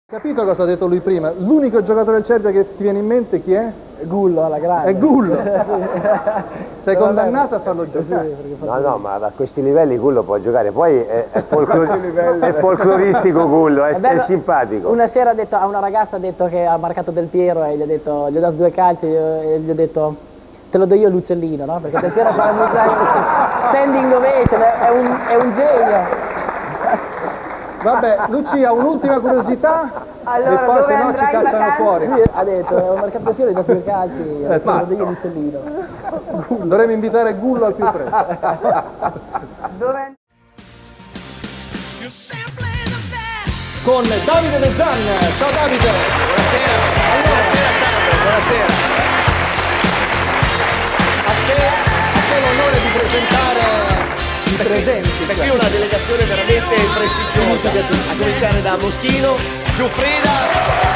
Capito cosa ha detto lui prima? L'unico giocatore del Cervia che ti viene in mente chi è? Gullo alla grande. È Gullo. Sei condannato a farlo giocare. No, ma a questi livelli Gullo può giocare, poi è folcloristico Gullo, è simpatico. Una sera a una ragazza ha detto che ha marcato Del Piero e gli ho dato 2 calci e gli ho detto te lo do io l'uccellino, no? Perché Del Piero fa la standing ovation, è un genio. Vabbè, Lucia ha un'ultima curiosità allora, e poi se no ci cacciano fuori. Lui ha detto, ho marcato Del Piero e gli ho dato 2 calci, te lo do io l'uccellino. Dovremmo invitare Gullo al più presto. Con Davide De Zan. Ciao Davide. Buonasera. Buonasera Sandro, buonasera. A te l'onore di presentare i presenti. Perché qui è una delegazione veramente prestigiosa, a cominciare da Moschino, Giuffrida,